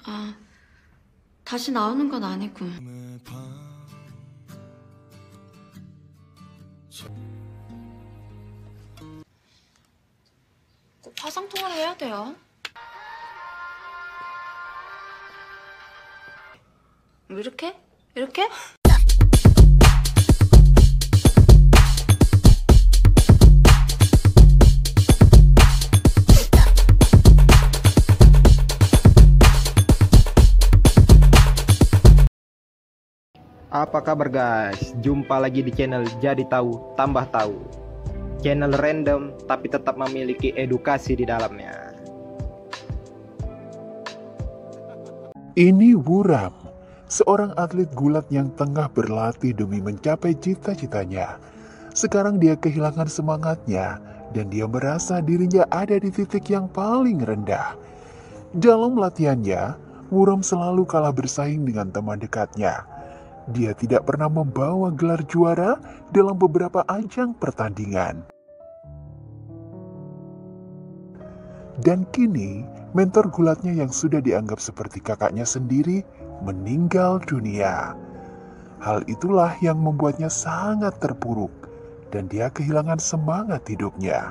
아, 다시 나오는 건 아니고. 꼭 화상 통화를 해야 돼요. 이렇게? 이렇게? Apa kabar guys? Jumpa lagi di channel Jadi Tahu Tambah Tahu. Channel random tapi tetap memiliki edukasi di dalamnya. Ini Wuram, seorang atlet gulat yang tengah berlatih demi mencapai cita-citanya. Sekarang dia kehilangan semangatnya dan dia merasa dirinya ada di titik yang paling rendah. Dalam latihannya, Wuram selalu kalah bersaing dengan teman dekatnya. Dia tidak pernah membawa gelar juara dalam beberapa ajang pertandingan. Dan kini, mentor gulatnya yang sudah dianggap seperti kakaknya sendiri meninggal dunia. Hal itulah yang membuatnya sangat terpuruk dan dia kehilangan semangat hidupnya.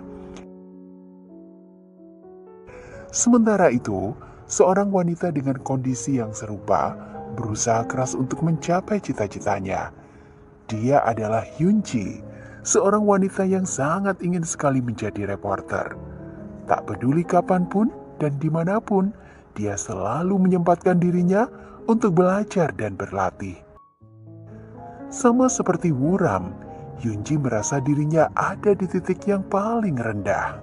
Sementara itu, seorang wanita dengan kondisi yang serupa berusaha keras untuk mencapai cita-citanya. Dia adalah Hyunji, seorang wanita yang sangat ingin sekali menjadi reporter. Tak peduli kapanpun dan dimanapun, dia selalu menyempatkan dirinya untuk belajar dan berlatih. Sama seperti Wuram, Hyunji merasa dirinya ada di titik yang paling rendah.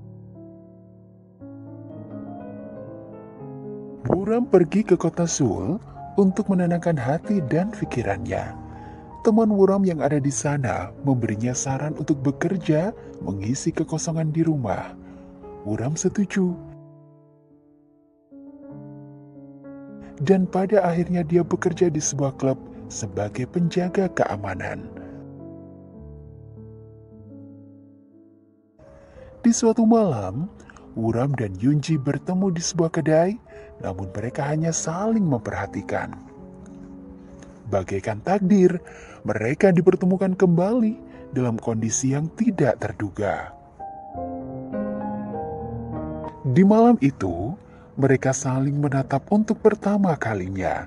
Wuram pergi ke kota Seoul untuk menenangkan hati dan pikirannya. Teman Wuram yang ada di sana memberinya saran untuk bekerja mengisi kekosongan di rumah. Wuram setuju. Dan pada akhirnya dia bekerja di sebuah klub sebagai penjaga keamanan. Di suatu malam, Wuram dan Hyunji bertemu di sebuah kedai, namun mereka hanya saling memperhatikan. Bagaikan takdir, mereka dipertemukan kembali dalam kondisi yang tidak terduga. Di malam itu, mereka saling menatap untuk pertama kalinya.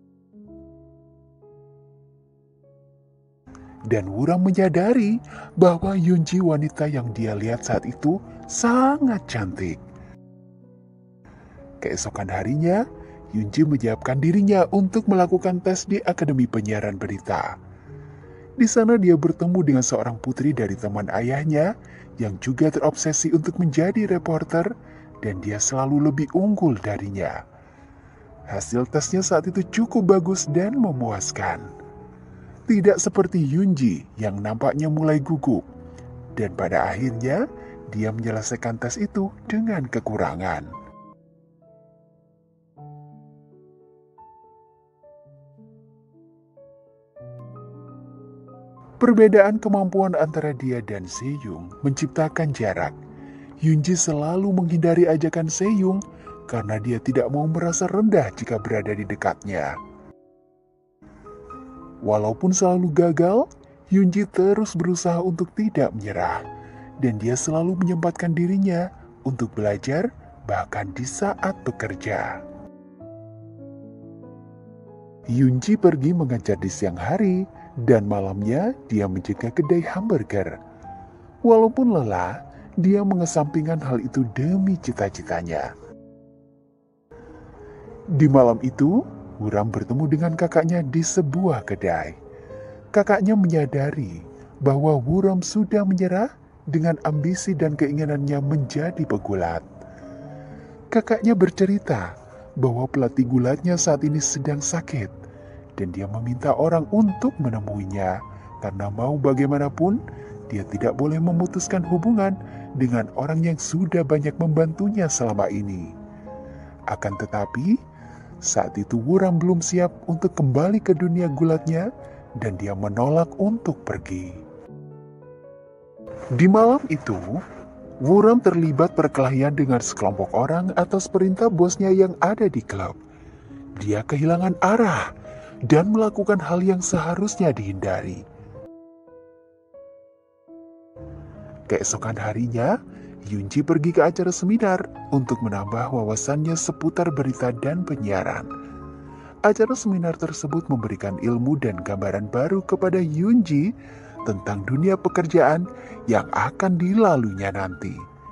Dan Wuram menyadari bahwa Hyunji, wanita yang dia lihat saat itu, sangat cantik. Keesokan harinya, Hyunji menyiapkan dirinya untuk melakukan tes di Akademi Penyiaran Berita. Di sana dia bertemu dengan seorang putri dari teman ayahnya yang juga terobsesi untuk menjadi reporter dan dia selalu lebih unggul darinya. Hasil tesnya saat itu cukup bagus dan memuaskan. Tidak seperti Hyunji yang nampaknya mulai gugup. Dan pada akhirnya, dia menyelesaikan tes itu dengan kekurangan. Perbedaan kemampuan antara dia dan Seyung menciptakan jarak. Hyunji selalu menghindari ajakan Seyung karena dia tidak mau merasa rendah jika berada di dekatnya. Walaupun selalu gagal, Hyunji terus berusaha untuk tidak menyerah. Dan dia selalu menyempatkan dirinya untuk belajar bahkan di saat bekerja. Hyunji pergi mengajar di siang hari dan malamnya dia menjaga kedai hamburger. Walaupun lelah, dia mengesampingkan hal itu demi cita-citanya. Di malam itu, Wuram bertemu dengan kakaknya di sebuah kedai. Kakaknya menyadari bahwa Wuram sudah menyerah dengan ambisi dan keinginannya menjadi pegulat. Kakaknya bercerita bahwa pelatih gulatnya saat ini sedang sakit dan dia meminta orang untuk menemuinya karena mau bagaimanapun dia tidak boleh memutuskan hubungan dengan orang yang sudah banyak membantunya selama ini. Akan tetapi, saat itu Wuram belum siap untuk kembali ke dunia gulatnya dan dia menolak untuk pergi. Di malam itu, Wuram terlibat perkelahian dengan sekelompok orang atas perintah bosnya yang ada di klub. dia kehilangan arah dan melakukan hal yang seharusnya dihindari. Keesokan harinya, Yunji pergi ke acara seminar untuk menambah wawasannya seputar berita dan penyiaran. Acara seminar tersebut memberikan ilmu dan gambaran baru kepada Yunji tentang dunia pekerjaan yang akan dilaluinya nanti.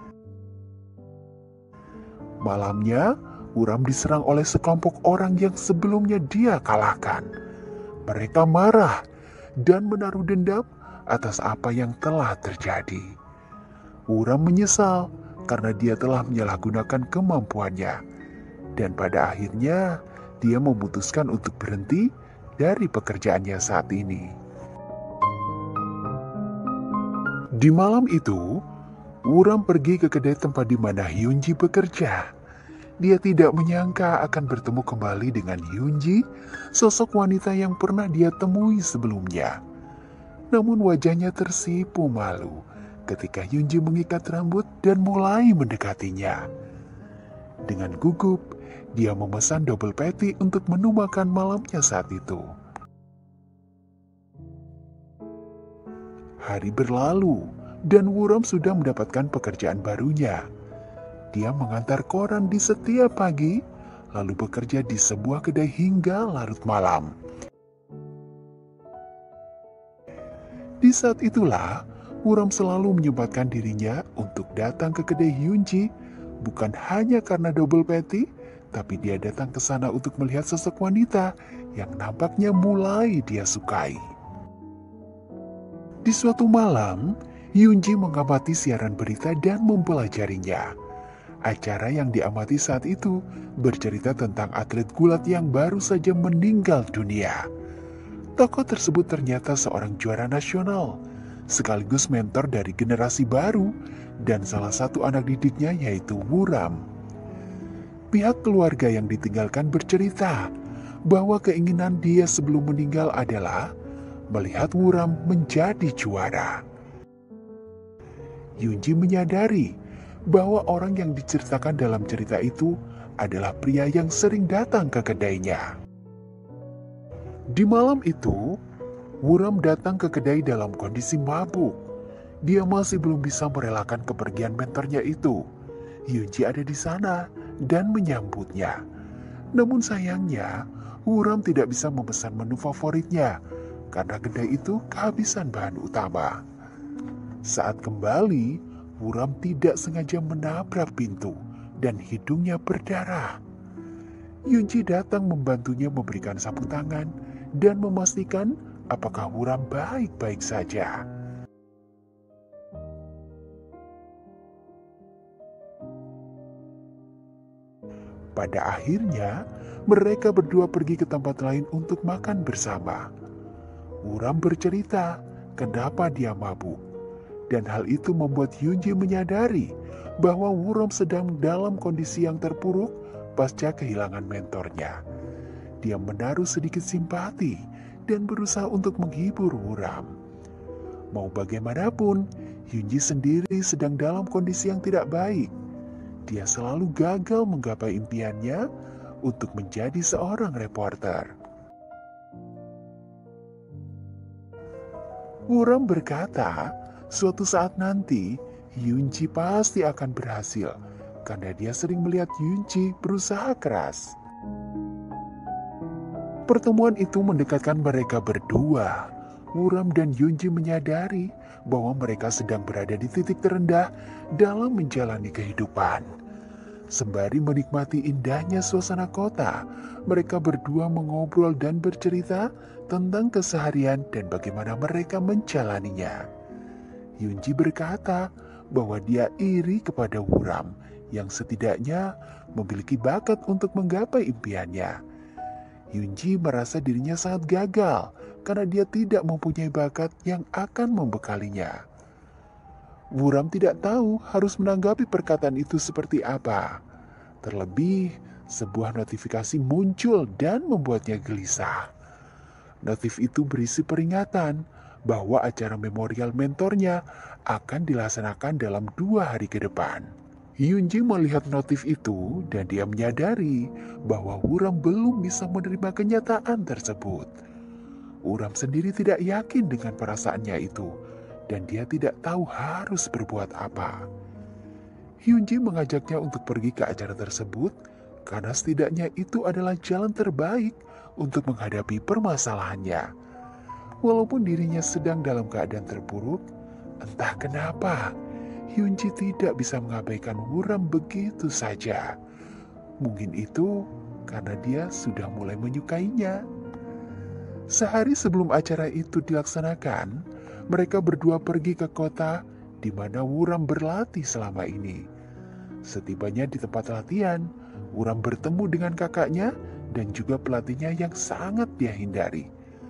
Malamnya, Wuram diserang oleh sekelompok orang yang sebelumnya dia kalahkan. Mereka marah dan menaruh dendam atas apa yang telah terjadi. Wuram menyesal karena dia telah menyalahgunakan kemampuannya. Dan pada akhirnya, dia memutuskan untuk berhenti dari pekerjaannya saat ini. Di malam itu, Wuram pergi ke kedai tempat di mana Hyunji bekerja. Dia tidak menyangka akan bertemu kembali dengan Hyunji, sosok wanita yang pernah dia temui sebelumnya. Namun wajahnya tersipu malu ketika Hyunji mengikat rambut dan mulai mendekatinya. Dengan gugup, dia memesan double patty untuk menu makan malamnya saat itu. Hari berlalu, dan Wuram sudah mendapatkan pekerjaan barunya. Dia mengantar koran di setiap pagi, lalu bekerja di sebuah kedai hingga larut malam. Di saat itulah, Wuram selalu menyempatkan dirinya untuk datang ke kedai Hyunji, bukan hanya karena double patty, tapi dia datang ke sana untuk melihat sosok wanita yang nampaknya mulai dia sukai. Di suatu malam, Hyunji mengamati siaran berita dan mempelajarinya. Acara yang diamati saat itu bercerita tentang atlet gulat yang baru saja meninggal dunia. Tokoh tersebut ternyata seorang juara nasional, sekaligus mentor dari generasi baru dan salah satu anak didiknya yaitu Wuram. Pihak keluarga yang ditinggalkan bercerita bahwa keinginan dia sebelum meninggal adalah melihat Wuram menjadi juara. Yunji menyadari bahwa orang yang diceritakan dalam cerita itu adalah pria yang sering datang ke kedainya. Di malam itu, Wuram datang ke kedai dalam kondisi mabuk. Dia masih belum bisa merelakan kepergian mentornya itu. Hyunji ada di sana dan menyambutnya. Namun sayangnya, Wuram tidak bisa memesan menu favoritnya karena kedai itu kehabisan bahan utama. Saat kembali, Wuram tidak sengaja menabrak pintu dan hidungnya berdarah. Yunji datang membantunya memberikan sapu tangan dan memastikan apakah Wuram baik-baik saja. Pada akhirnya, mereka berdua pergi ke tempat lain untuk makan bersama. Wuram bercerita kenapa dia mabuk. Dan hal itu membuat Hyunji menyadari bahwa Wuram sedang dalam kondisi yang terpuruk pasca kehilangan mentornya. Dia menaruh sedikit simpati dan berusaha untuk menghibur Wuram. Mau bagaimanapun, Hyunji sendiri sedang dalam kondisi yang tidak baik. Dia selalu gagal menggapai impiannya untuk menjadi seorang reporter. Wuram berkata, suatu saat nanti, Hyunji pasti akan berhasil karena dia sering melihat Hyunji berusaha keras. Pertemuan itu mendekatkan mereka berdua. Wuram dan Hyunji menyadari bahwa mereka sedang berada di titik terendah dalam menjalani kehidupan. Sembari menikmati indahnya suasana kota, mereka berdua mengobrol dan bercerita tentang keseharian dan bagaimana mereka menjalaninya. Hyunji berkata bahwa dia iri kepada Wuram yang setidaknya memiliki bakat untuk menggapai impiannya. Hyunji merasa dirinya sangat gagal karena dia tidak mempunyai bakat yang akan membekalinya. Wuram tidak tahu harus menanggapi perkataan itu seperti apa. Terlebih, sebuah notifikasi muncul dan membuatnya gelisah. Notif itu berisi peringatan bahwa acara memorial mentornya akan dilaksanakan dalam 2 hari ke depan. Hyunji melihat notif itu dan dia menyadari bahwa Wuram belum bisa menerima kenyataan tersebut. Wuram sendiri tidak yakin dengan perasaannya itu dan dia tidak tahu harus berbuat apa. Hyunji mengajaknya untuk pergi ke acara tersebut karena setidaknya itu adalah jalan terbaik untuk menghadapi permasalahannya. Walaupun dirinya sedang dalam keadaan terpuruk, entah kenapa Hyunji tidak bisa mengabaikan Wuram begitu saja. Mungkin itu karena dia sudah mulai menyukainya. Sehari sebelum acara itu dilaksanakan, mereka berdua pergi ke kota di mana Wuram berlatih selama ini. Setibanya di tempat latihan, Wuram bertemu dengan kakaknya dan juga pelatihnya yang sangat dia hindari.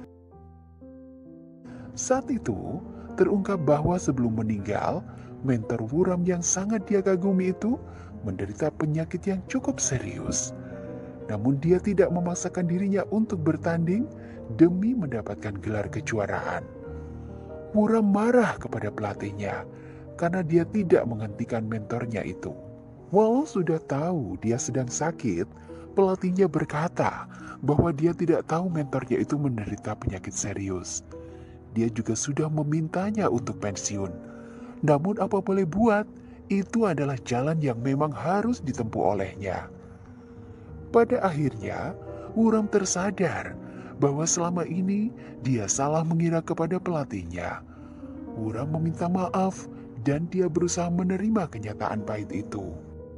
Saat itu, terungkap bahwa sebelum meninggal, mentor Wuram yang sangat dia kagumi itu menderita penyakit yang cukup serius. Namun dia tidak memaksakan dirinya untuk bertanding demi mendapatkan gelar kejuaraan. Wuram marah kepada pelatihnya karena dia tidak menghentikan mentornya itu. Walau sudah tahu dia sedang sakit, pelatihnya berkata bahwa dia tidak tahu mentornya itu menderita penyakit serius. Dia juga sudah memintanya untuk pensiun. Namun apa boleh buat, itu adalah jalan yang memang harus ditempuh olehnya. Pada akhirnya, Wuram tersadar bahwa selama ini dia salah mengira kepada pelatihnya. Wuram meminta maaf dan dia berusaha menerima kenyataan pahit itu.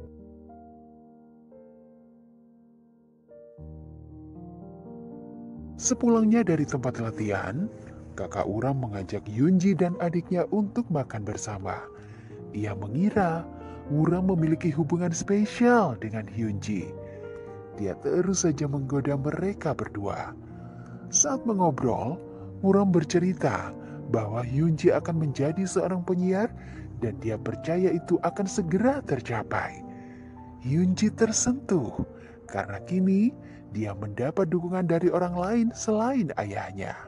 Sepulangnya dari tempat latihan, kakak Wuram mengajak Hyunji dan adiknya untuk makan bersama. Ia mengira Wuram memiliki hubungan spesial dengan Hyunji. Dia terus saja menggoda mereka berdua. Saat mengobrol, Wuram bercerita bahwa Hyunji akan menjadi seorang penyiar dan dia percaya itu akan segera tercapai. Hyunji tersentuh karena kini dia mendapat dukungan dari orang lain selain ayahnya.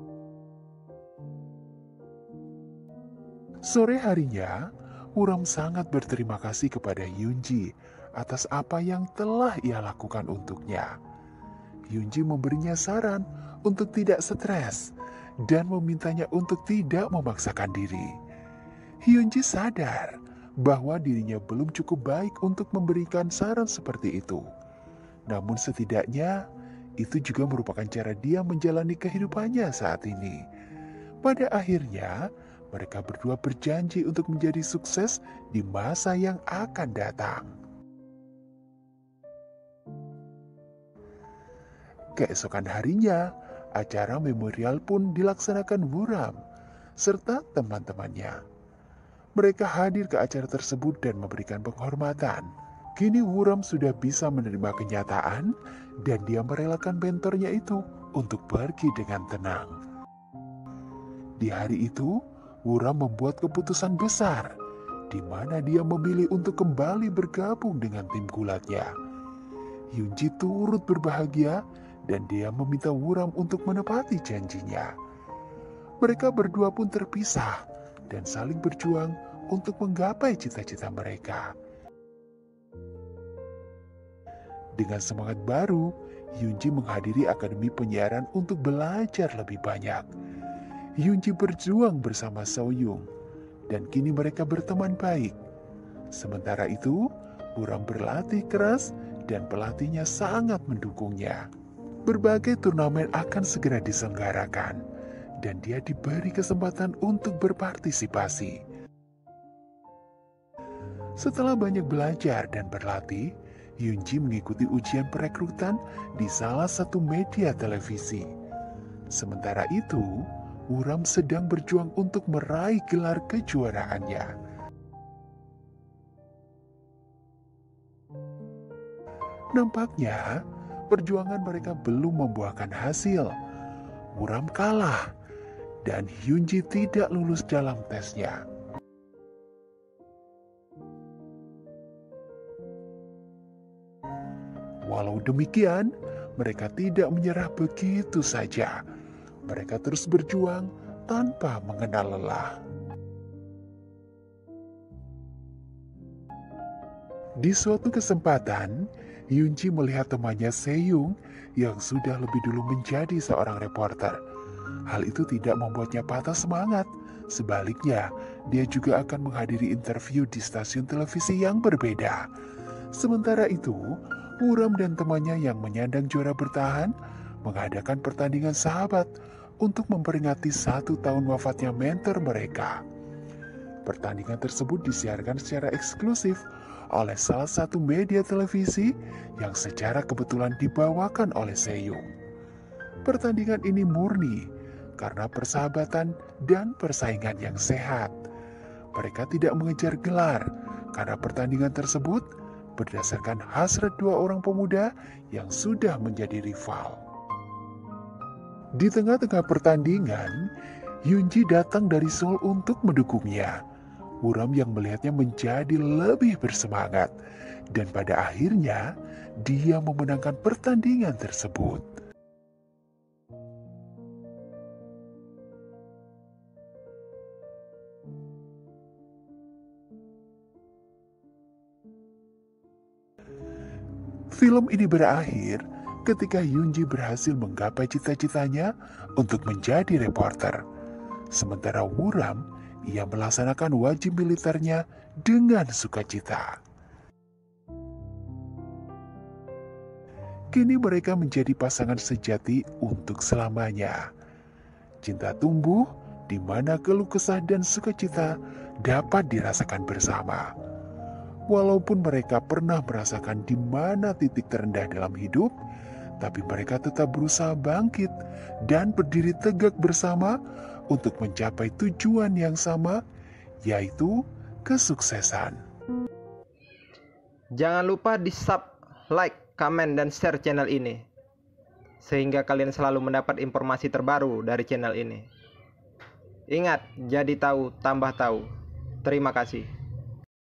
Sore harinya, Wuram sangat berterima kasih kepada Hyunji atas apa yang telah ia lakukan untuknya. Hyunji memberinya saran untuk tidak stres dan memintanya untuk tidak memaksakan diri. Hyunji sadar bahwa dirinya belum cukup baik untuk memberikan saran seperti itu. Namun setidaknya, itu juga merupakan cara dia menjalani kehidupannya saat ini. Pada akhirnya, mereka berdua berjanji untuk menjadi sukses di masa yang akan datang. Keesokan harinya, acara memorial pun dilaksanakan Wuram serta teman-temannya. Mereka hadir ke acara tersebut dan memberikan penghormatan. Kini Wuram sudah bisa menerima kenyataan dan dia merelakan mentornya itu untuk pergi dengan tenang. Di hari itu, Wuram membuat keputusan besar, di mana dia memilih untuk kembali bergabung dengan tim gulatnya. Hyunji turut berbahagia dan dia meminta Wuram untuk menepati janjinya. Mereka berdua pun terpisah dan saling berjuang untuk menggapai cita-cita mereka. Dengan semangat baru, Hyunji menghadiri akademi penyiaran untuk belajar lebih banyak. Hyunji berjuang bersama Seoyoung dan kini mereka berteman baik. Sementara itu, Wuram berlatih keras dan pelatihnya sangat mendukungnya. Berbagai turnamen akan segera diselenggarakan dan dia diberi kesempatan untuk berpartisipasi. Setelah banyak belajar dan berlatih, Hyunji mengikuti ujian perekrutan di salah satu media televisi. Sementara itu, Wuram sedang berjuang untuk meraih gelar kejuaraannya. Nampaknya, perjuangan mereka belum membuahkan hasil. Wuram kalah, dan Hyunji tidak lulus dalam tesnya. Walau demikian, mereka tidak menyerah begitu saja. Mereka terus berjuang tanpa mengenal lelah. Di suatu kesempatan, Yunji melihat temannya Seyung yang sudah lebih dulu menjadi seorang reporter. Hal itu tidak membuatnya patah semangat. Sebaliknya, dia juga akan menghadiri interview di stasiun televisi yang berbeda. Sementara itu, Wuram dan temannya yang menyandang juara bertahan mengadakan pertandingan sahabat untuk memperingati 1 tahun wafatnya mentor mereka. Pertandingan tersebut disiarkan secara eksklusif oleh salah satu media televisi yang secara kebetulan dibawakan oleh Seyung. Pertandingan ini murni karena persahabatan dan persaingan yang sehat. Mereka tidak mengejar gelar karena pertandingan tersebut berdasarkan hasrat 2 orang pemuda yang sudah menjadi rival. Di tengah-tengah pertandingan, Yunji datang dari Seoul untuk mendukungnya. Wuram yang melihatnya menjadi lebih bersemangat, dan pada akhirnya dia memenangkan pertandingan tersebut. Film ini berakhir ketika Yunji berhasil menggapai cita-citanya untuk menjadi reporter. Sementara Wuram, ia melaksanakan wajib militernya dengan sukacita. Kini mereka menjadi pasangan sejati untuk selamanya. Cinta tumbuh di mana keluh kesah dan sukacita dapat dirasakan bersama. Walaupun mereka pernah merasakan di mana titik terendah dalam hidup, tapi mereka tetap berusaha bangkit dan berdiri tegak bersama untuk mencapai tujuan yang sama, yaitu kesuksesan. Jangan lupa di sub, like, komen, dan share channel ini, sehingga kalian selalu mendapat informasi terbaru dari channel ini. Ingat, jadi tahu, tambah tahu. Terima kasih.